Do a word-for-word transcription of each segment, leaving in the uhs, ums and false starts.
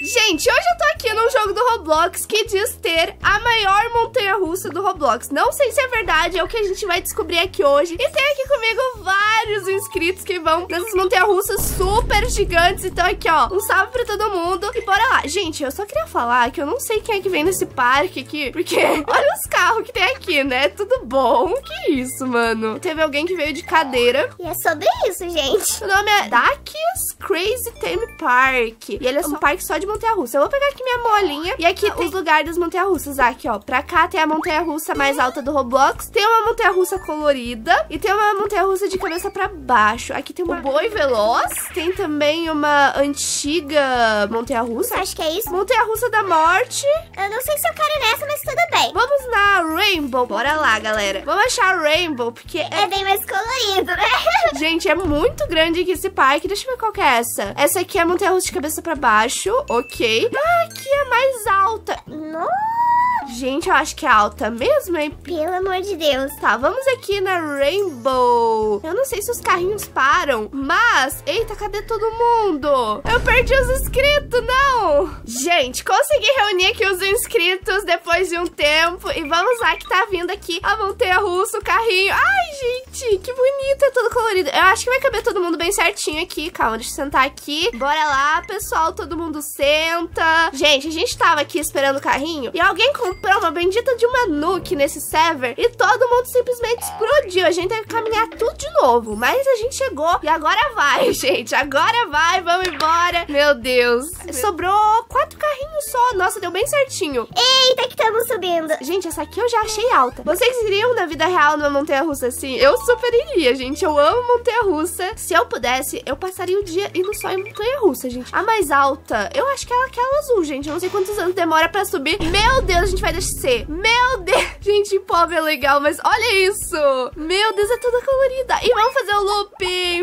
Gente, hoje eu tô aqui num jogo do Roblox que diz ter a maior montanha-russa do Roblox. Não sei se é verdade, é o que a gente vai descobrir aqui hoje. E tem aqui comigo vários inscritos que vão nessas montanhas-russas super gigantes. Então aqui, ó, um salve pra todo mundo. E bora lá. Gente, eu só queria falar que eu não sei quem é que vem nesse parque aqui, porque olha os carros que tem aqui, né? Tudo bom? Que isso, mano? Teve alguém que veio de cadeira. E é sobre isso, gente. O nome é Dakia's Crazy Theme Park. E ele é um parque só de montanha-russa. Eu vou pegar aqui minha molinha. E aqui tem os lugares das montanha-russas. Aqui, ó. Pra cá tem a montanha-russa mais alta do Roblox. Tem uma montanha-russa colorida. E tem uma montanha-russa de cabeça pra baixo. Aqui tem uma boi veloz. Tem também uma antiga montanha-russa. Acho que é isso. Montanha-russa da morte. Eu não sei se eu quero nessa, mas tudo bem. Vamos na Rainbow. Bora lá, galera. Vamos achar a Rainbow, porque é... É bem mais colorido, né? Gente, é muito grande aqui esse parque. Deixa eu ver qual que é essa. Essa aqui é a montanha-russa de cabeça pra baixo. Ok. Ah, aqui é mais alta. Nossa! Gente, eu acho que é alta mesmo, hein? Pelo amor de Deus. Tá, vamos aqui na Rainbow. Eu não sei se os carrinhos param, mas... Eita, cadê todo mundo? Eu perdi os inscritos, não! Gente, consegui reunir aqui os inscritos depois de um tempo. E vamos lá que tá vindo aqui a montanha-russa, o carrinho. Ai, gente, que bonito, é tudo colorido. Eu acho que vai caber todo mundo bem certinho aqui. Calma, deixa eu sentar aqui. Bora lá, pessoal, todo mundo senta. Gente, a gente tava aqui esperando o carrinho e alguém comprou uma bendita de uma nuke nesse server e todo mundo simplesmente explodiu. A gente teve que caminhar tudo de novo, mas a gente chegou e agora vai, gente. Agora vai, vamos embora. Meu Deus. Sobrou quatro carrinhos só. Nossa, deu bem certinho. Eita, que estamos subindo. Gente, essa aqui eu já achei alta. Vocês iriam na vida real numa montanha-russa assim? Eu super iria, gente. Eu amo montanha-russa. Se eu pudesse, eu passaria o dia indo só em montanha-russa, gente. A mais alta, eu acho que é aquela azul, gente. Eu não sei quantos anos demora pra subir. Meu Deus, a gente vai descer. Meu Deus. Gente, pobre é legal, mas olha isso. Meu Deus, é toda colorida. E vamos fazer o looping.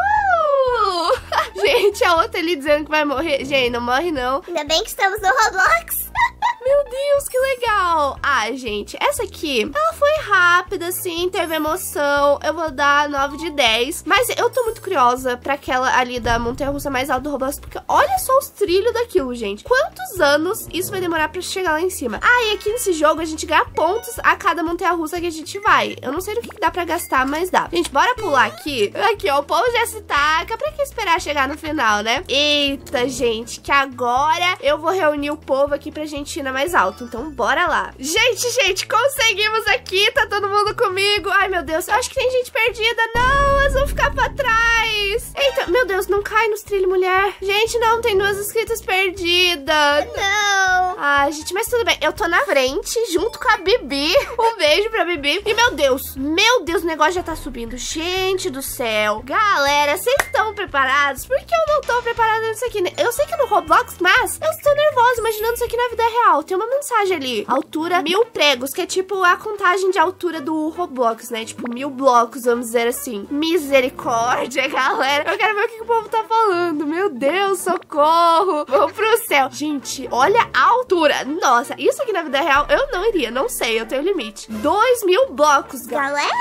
Uhul. Gente, a outra ali dizendo que vai morrer. Gente, não morre não. Ainda bem que estamos no Roblox. Meu Deus, que legal. Ah, gente, essa aqui, ela foi rápida, assim, teve emoção. Eu vou dar nove de dez. Mas eu tô muito curiosa pra aquela ali da montanha-russa mais alta do Roblox, porque olha só os trilhos daquilo, gente. Quantos anos isso vai demorar pra chegar lá em cima? Ah, e aqui nesse jogo a gente ganha pontos a cada montanha-russa que a gente vai. Eu não sei no que dá pra gastar, mas dá. Gente, bora pular aqui. Aqui, ó, o povo já se taca. Pra que esperar chegar no final, né? Eita, gente, que agora eu vou reunir o povo aqui pra gente ir na mais alto, então bora lá. Gente, gente, conseguimos aqui, tá todo mundo comigo. Ai, meu Deus, eu acho que tem gente perdida. Não, elas vão ficar pra trás. Eita, meu Deus, não cai nos trilhos, mulher. Gente, não, tem duas inscritas perdidas. Não. Ai, gente, mas tudo bem. Eu tô na frente, junto com a Bibi. Um beijo pra Bibi. E, meu Deus, meu Deus, o negócio já tá subindo. Gente do céu. Galera, vocês estão preparados? Por que eu não tô preparada nisso aqui? Eu sei que no Roblox, mas eu estou nervosa imaginando isso aqui na vida real. Tem uma mensagem ali, altura mil pregos, que é tipo a contagem de altura do Roblox, né? Tipo, mil blocos, vamos dizer assim. Misericórdia, galera. Eu quero ver o que o povo tá falando. Meu Deus, socorro. Vamos pro céu. Gente, olha a altura. Nossa, isso aqui na vida real eu não iria, não sei, eu tenho limite. Dois mil blocos, galera. Galera,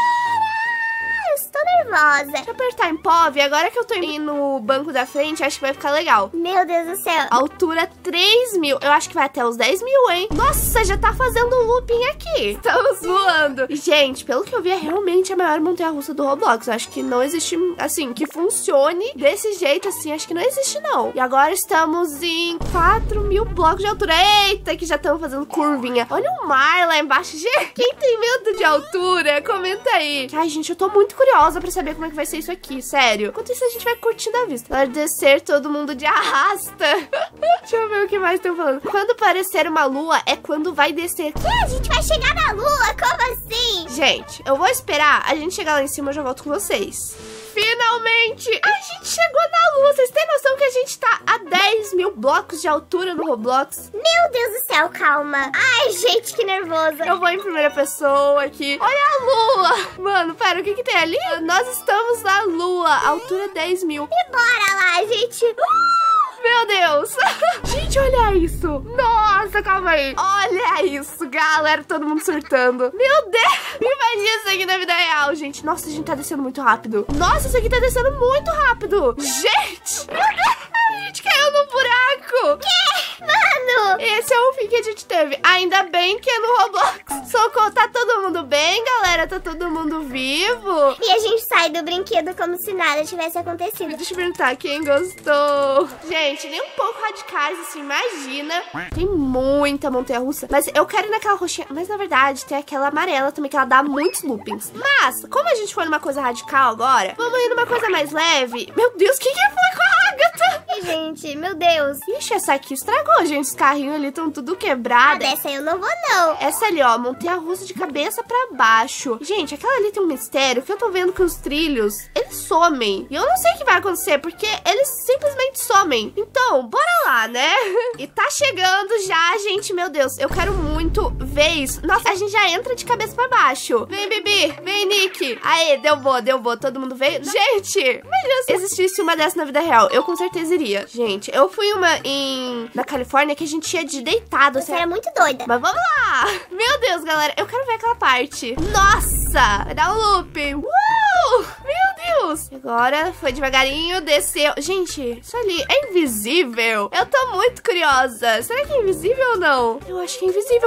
eu estou nervosa. Deixa eu apertar em P O V. Agora que eu tô indo no banco da frente, acho que vai ficar legal. Meu Deus do céu. Altura três mil. Eu acho que vai até os dez mil, hein? Nossa, já tá fazendo um looping aqui. Estamos voando. Gente, pelo que eu vi, é realmente a maior montanha-russa do Roblox. Eu acho que não existe, assim, que funcione desse jeito, assim. Acho que não existe, não. E agora estamos em quatro mil blocos de altura. Eita, que já estamos fazendo curvinha. Olha o mar lá embaixo. Gente, quem tem medo de altura, comenta aí. Ai, gente, eu tô muito curiosa pra saber como é que vai ser isso aqui, sério. Enquanto isso, a gente vai curtindo a vista. Vai descer todo mundo de arrasta. Deixa eu ver o que mais estão falando. Quando parecer uma lua, é quando vai descer. Que? A gente vai chegar na lua? Como assim? Gente, eu vou esperar a gente chegar lá em cima, eu já volto com vocês. Finalmente, a gente chegou na lua. Vocês têm noção que a gente tá a dez mil blocos de altura no Roblox? Meu Deus do céu, calma. Ai, gente, que nervosa. Eu vou em primeira pessoa aqui. Olha a lua. Mano, pera, o que que tem ali? Nós estamos na lua, altura dez mil. E bora lá, gente. Uh! Meu Deus. Gente, olha isso. Nossa, calma aí. Olha isso, galera. Todo mundo surtando. Meu Deus. Imagina isso aqui na vida real, gente. Nossa, a gente tá descendo muito rápido. Nossa, isso aqui tá descendo muito rápido. Gente. Meu Deus. A gente caiu no buraco. Que? looping que a gente teve. Ainda bem que é no Roblox. Socorro, tá todo mundo bem, galera? Tá todo mundo vivo? E a gente sai do brinquedo como se nada tivesse acontecido. Deixa eu perguntar quem gostou. Gente, nem um pouco radicais, assim, imagina. Tem muita montanha-russa. Mas eu quero ir naquela roxinha. Mas, na verdade, tem aquela amarela também, que ela dá muitos loopings. Mas, como a gente foi numa coisa radical agora, vamos ir numa coisa mais leve. Meu Deus, o que que foi com a Agatha? Ih, gente, meu Deus. Ixi, essa aqui estragou, gente. Os carrinhos ali estão tudo quebrados. Ah, dessa eu não vou, não. Essa ali, ó, montanha-russa de cabeça pra baixo. Gente, aquela ali tem um mistério que eu tô vendo que os trilhos, eles somem. E eu não sei o que vai acontecer, porque eles simplesmente somem. Então, bora lá, né? E tá chegando já, gente, meu Deus. Eu quero muito ver isso. Nossa, a gente já entra de cabeça pra baixo. Vem, Bibi. Vem, Nick. Aê, deu boa, deu boa. Todo mundo veio. Gente, imagina se existisse uma dessa na vida real. Eu com certeza iria. Gente, eu fui uma em... na Califórnia que a gente ia de deitado. Você era muito doida. Mas vamos lá. Meu Deus, galera. Eu quero ver aquela parte. Nossa. Vai dar um looping. Uh! Meu Deus. Agora foi devagarinho, desceu. Gente, isso ali é invisível. Eu tô muito curiosa. Será que é invisível ou não? Eu acho que é invisível.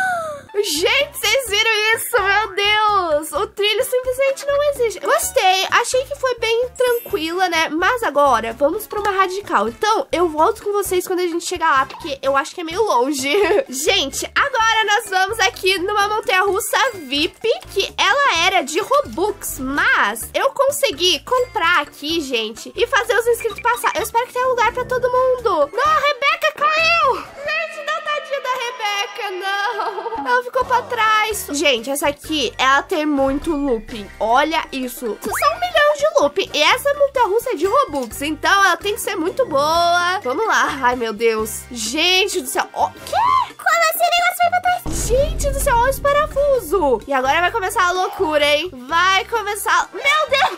Gente, vocês viram isso? Meu Deus. O trilho simplesmente não existe. Gostei. Achei que foi bem tranquila, né? Mas agora, vamos pra uma radical. Então, eu volto com vocês quando a gente chegar lá, porque eu acho que é meio longe. Gente, agora nós vamos aqui numa montanha-russa V I P, que ela era de Robux, mas eu consegui comprar aqui, gente, e fazer os inscritos passar. Eu espero que tenha lugar pra todo mundo. Não, a Rebeca caiu. Gente, não, tadinha da Rebeca, não. Ela ficou pra trás. Gente, essa aqui, ela tem muito looping. Olha isso. Isso são um milhão de looping. E essa montanha-russa é de Robux, então ela tem que ser muito boa. Vamos lá. Ai, meu Deus. Gente do céu. O quê? Como assim o negócio foi pra trás? Gente do céu, olha esse parafuso. E agora vai começar a loucura, hein? Vai começar... Meu Deus!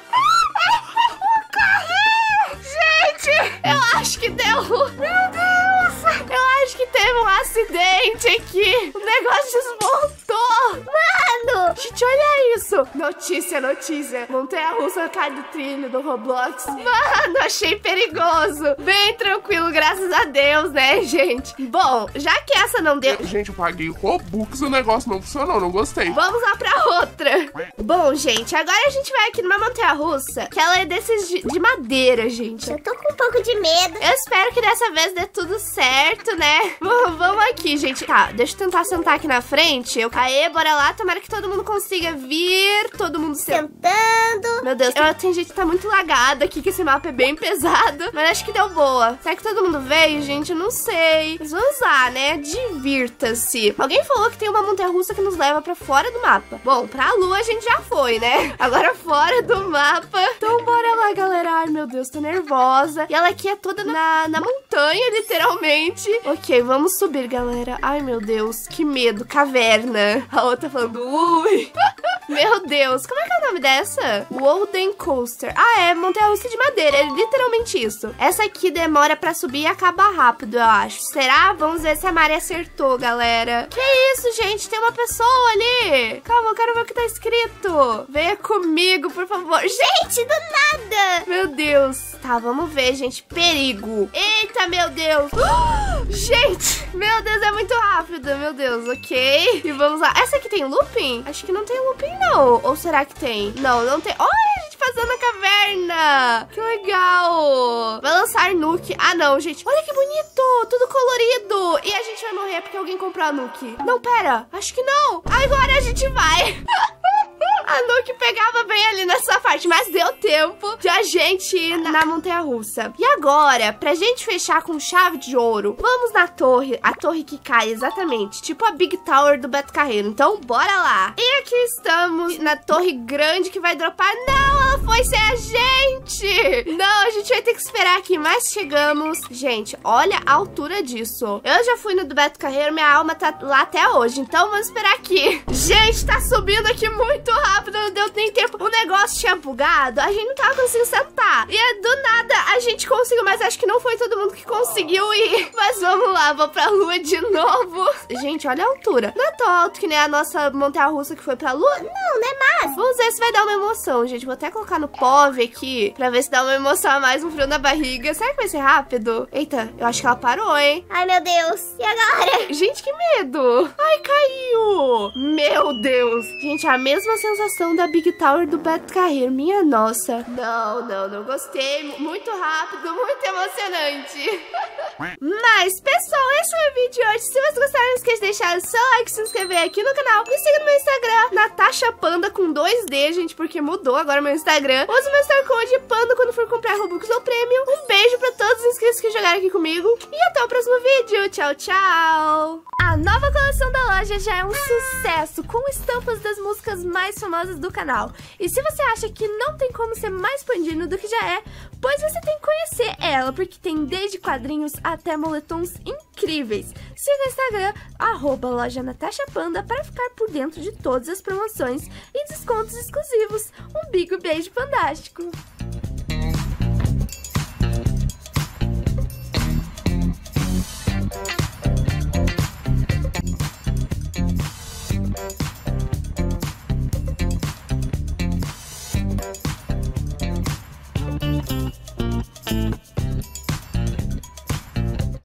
O carrinho! Gente, eu acho que deu... Meu Deus! Eu acho que teve um acidente aqui. O negócio desmontou. Mano! Gente, olha isso. Notícia, notícia. Montanha-russa cai do trilho do Roblox. Mano, achei perigoso. Bem tranquilo, graças a Deus, né, gente? Bom, já que essa não deu... Gente, eu paguei Robux e o negócio não funcionou, não gostei. Vamos lá pra outra. Bom, gente, agora a gente vai aqui numa montanha-russa, que ela é desses de, de madeira, gente. Eu tô com um pouco de medo. Eu espero que dessa vez dê tudo certo, né? Vamos aqui, gente. Tá, deixa eu tentar sentar aqui na frente. Eu caí, bora lá. Tomara que todo mundo consiga vir. Todo mundo Sentando. Meu Deus, eu, tem gente que tá muito lagada aqui, que esse mapa é bem pesado. Mas acho que deu boa. Será que todo mundo veio, gente? Eu não sei. Mas vamos lá, né? Divirta-se. Alguém falou que tem uma montanha-russa que nos leva pra fora do mapa. Bom, pra lua a gente já foi, né? Agora fora do mapa. Então bora lá, galera. Ai, meu Deus, tô nervosa. E ela aqui é toda na, na montanha, literalmente. Ok, vamos subir, galera. Ai, meu Deus, que medo. Caverna. A outra falando, ui. Meu Deus, como é que é o nome dessa? Golden Coaster. Ah, é montanha-russa de madeira, é literalmente isso. Essa aqui demora pra subir e acaba rápido, eu acho. Será? Vamos ver se a Mari acertou, galera. Que isso, gente? Tem uma pessoa ali. Calma, eu quero ver o que tá escrito. Venha comigo, por favor. Gente, do nada. Meu Deus. Tá, vamos ver, gente. Perigo. Eita, meu Deus. Gente, meu Deus, é muito rápido. Meu Deus, ok. E vamos lá. Essa aqui tem looping? Acho que não tem looping, não. Ou será que tem? Não, não tem. Olha, a gente passando a caverna. Que legal. Vai lançar Nuke. Ah, não, gente. Olha que bonito. Tudo colorido. E a gente vai morrer porque alguém comprou a Nuke. Não, pera. Acho que não. Agora a gente vai. A Nuke pegava bem ali nessa parte, mas deu tempo de a gente ir na montanha-russa. E agora, pra gente fechar com chave de ouro, vamos na torre, a torre que cai exatamente, tipo a Big Tower do Beto Carreiro. Então, bora lá. E aqui estamos na torre grande que vai dropar. Não, ela foi sem a gente. Não, a gente vai ter que esperar aqui, mas chegamos. Gente, olha a altura disso. Eu já fui no do Beto Carreiro, minha alma tá lá até hoje, então vamos esperar aqui. Gente, tá subindo aqui muito rápido. Rápido, não deu nem tempo. O negócio tinha bugado, a gente não tava conseguindo sentar. E é, do nada a gente conseguiu, mas acho que não foi todo mundo que conseguiu ir. Mas vamos lá, vou pra lua de novo. Gente, olha a altura. Não é tão alto que nem a nossa montanha-russa que foi pra lua? Não, não é mais. Vamos ver se vai dar uma emoção, gente. Vou até colocar colocar no P O V aqui, pra ver se dá uma emoção a mais, um frio na barriga. Será que vai ser rápido? Eita, eu acho que ela parou, hein? Ai, meu Deus. E agora? Gente, que medo. Ai, caiu. Meu Deus. Gente, a mesma sensação da Big Tower do Beto Carreiro. Minha nossa. Não, não, não gostei. Muito rápido, muito emocionante. Mas, pessoal, esse foi o vídeo de hoje. Se vocês gostaram, não esqueça de deixar o seu like, se inscrever aqui no canal. Me siga no meu Instagram, Natasha Panda com dois D, gente, porque mudou agora meu Instagram. Use o meu Star Code Panda quando for comprar Robux ou Premium. Um beijo pra todos os inscritos que jogaram aqui comigo. E até o próximo vídeo. Tchau, tchau. A nova coleção da loja já é um sucesso, com estampas das músicas mais famosas do canal. E se você acha que não tem como ser mais pandino do que já é, pois você tem que conhecer ela, porque tem desde quadrinhos até moletons incríveis. Siga o Instagram, arroba loja Natasha Panda, para ficar por dentro de todas as promoções e descontos exclusivos. Um big beijo fantástico! Thank you.